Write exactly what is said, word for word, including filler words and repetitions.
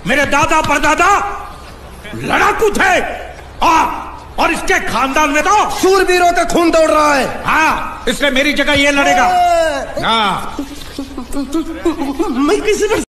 मेरे दादा परदादा लड़ाकू थे और और इसके खानदान में तो शूरवीरों का खून दौड़ रहा है। हाँ, इसलिए मेरी जगह ये लड़ेगा। हाँ, मैं किसी